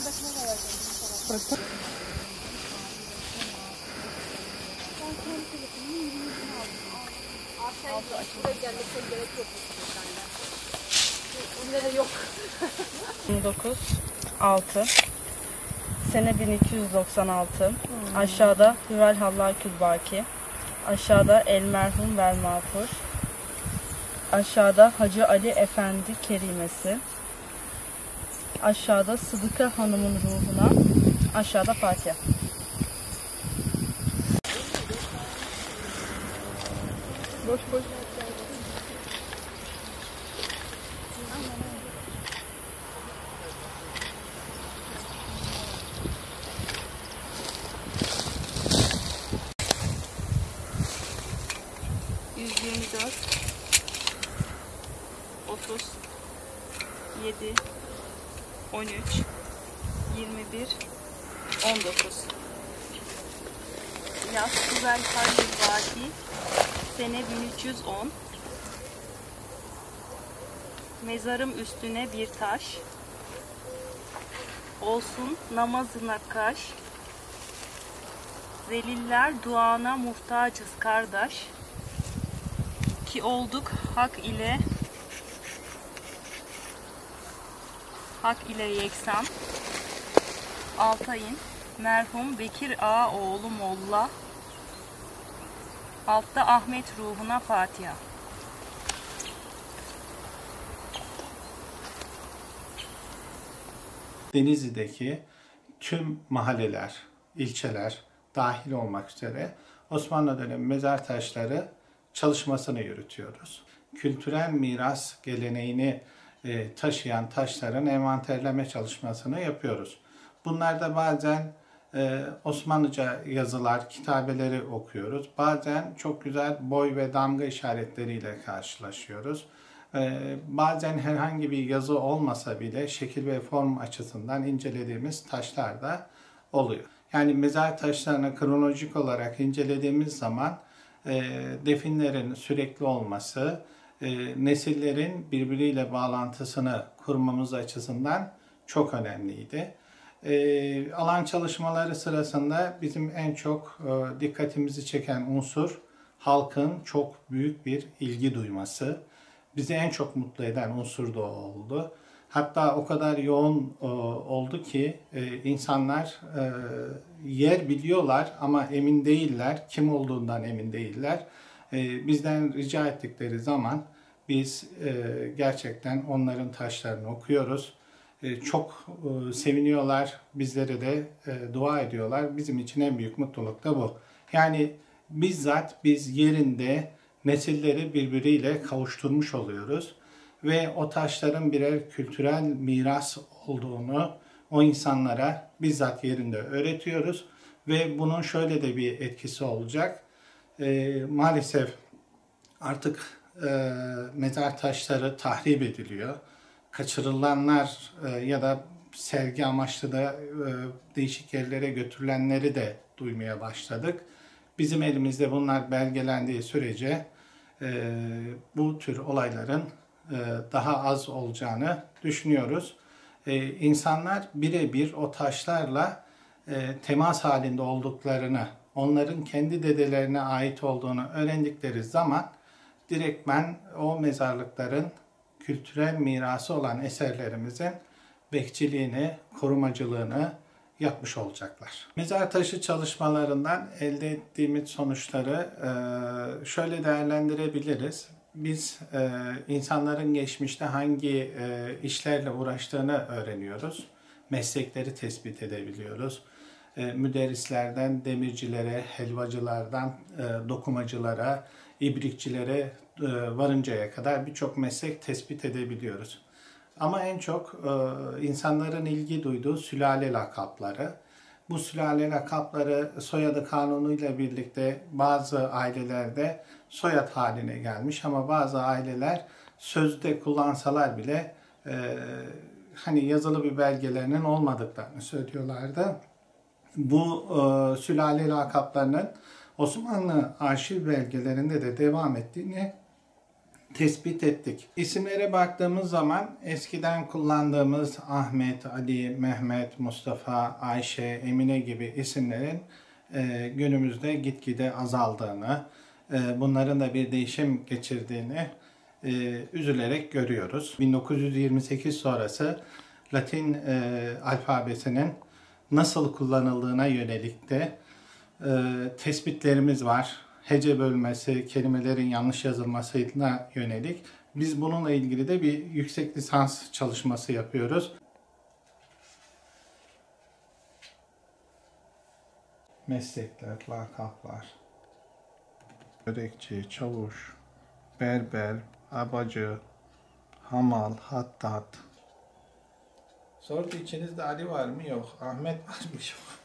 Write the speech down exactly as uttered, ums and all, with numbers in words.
yirmi dokuz altı sene bin iki yüz doksan altı. Hmm. Aşağıda Hüvel Hallakül Baki. Aşağıda El Merhum Vel Mağfur. Aşağıda Hacı Ali Efendi Kerimesi. Aşağıda Sıdıka Hanım'ın ruhuna. Aşağıda Fatiha. Boş boş. yüz yirmi dört otuz yedi on üç yirmi bir on dokuz. Yaz Hüvel Hallakül Baki sene bin üç yüz on. Mezarım üstüne bir taş olsun namazına kaş. Zeliller duana muhtacız kardeş. Ki olduk hak ile hak ile yeksan. Altayın merhum Bekir Ağa oğlu Molla. Altta Ahmet ruhuna Fatiha. Denizli'deki tüm mahalleler, ilçeler dahil olmak üzere Osmanlı dönemi mezar taşları çalışmasını yürütüyoruz. Kültürel miras geleneğini e, taşıyan taşların envanterleme çalışmasını yapıyoruz. Bunlarda bazen e, Osmanlıca yazılar, kitabeleri okuyoruz. Bazen çok güzel boy ve damga işaretleriyle karşılaşıyoruz. E, bazen herhangi bir yazı olmasa bile şekil ve form açısından incelediğimiz taşlar da oluyor. Yani mezar taşlarını kronolojik olarak incelediğimiz zaman E, definlerin sürekli olması, e, nesillerin birbiriyle bağlantısını kurmamız açısından çok önemliydi. E, alan çalışmaları sırasında bizim en çok e, dikkatimizi çeken unsur halkın çok büyük bir ilgi duyması. Bizi en çok mutlu eden unsur da oldu. Hatta o kadar yoğun e, oldu ki e, insanlar e, yer biliyorlar ama emin değiller, kim olduğundan emin değiller. E, bizden rica ettikleri zaman biz e, gerçekten onların taşlarını okuyoruz. E, çok e, seviniyorlar, bizlere de e, dua ediyorlar. Bizim için en büyük mutluluk da bu. Yani bizzat biz yerinde nesilleri birbiriyle kavuşturmuş oluyoruz. Ve o taşların birer kültürel miras olduğunu o insanlara bizzat yerinde öğretiyoruz. Ve bunun şöyle de bir etkisi olacak. E, maalesef artık e, mezar taşları tahrip ediliyor. Kaçırılanlar e, ya da sergi amaçlı da e, değişik yerlere götürülenleri de duymaya başladık. Bizim elimizde bunlar belgelendiği sürece e, bu tür olayların daha az olacağını düşünüyoruz. Ee, insanlar birebir o taşlarla e, temas halinde olduklarını, onların kendi dedelerine ait olduğunu öğrendikleri zaman direktmen o mezarlıkların kültürel mirası olan eserlerimizin bekçiliğini, korumacılığını yapmış olacaklar. Mezar taşı çalışmalarından elde ettiğimiz sonuçları şöyle değerlendirebiliriz. Biz e, insanların geçmişte hangi e, işlerle uğraştığını öğreniyoruz. Meslekleri tespit edebiliyoruz. E, müderrislerden demircilere, helvacılardan e, dokumacılara, ibrikçilere e, varıncaya kadar birçok meslek tespit edebiliyoruz. Ama en çok e, insanların ilgi duyduğu sülale lakapları. Bu sülale lakapları soyadı kanunuyla birlikte bazı ailelerde soyad haline gelmiş ama bazı aileler sözde kullansalar bile e, hani yazılı bir belgelerinin olmadıklarını söylüyorlardı. Bu e, sülale lakaplarının Osmanlı arşiv belgelerinde de devam ettiğini tespit ettik. İsimlere baktığımız zaman eskiden kullandığımız Ahmet, Ali, Mehmet, Mustafa, Ayşe, Emine gibi isimlerin e, günümüzde gitgide azaldığını, e, bunların da bir değişim geçirdiğini e, üzülerek görüyoruz. bin dokuz yüz yirmi sekiz sonrası Latin e, alfabesinin nasıl kullanıldığına yönelik de e, tespitlerimiz var. Hece bölmesi, kelimelerin yanlış yazılmasına yönelik. Biz bununla ilgili de bir yüksek lisans çalışması yapıyoruz. Meslekler, lakaplar. Börekçi, çavuş, berber, abacı, hamal, hattat. Sordu içinizde Ali var mı? Yok. Ahmet var mı? Yok.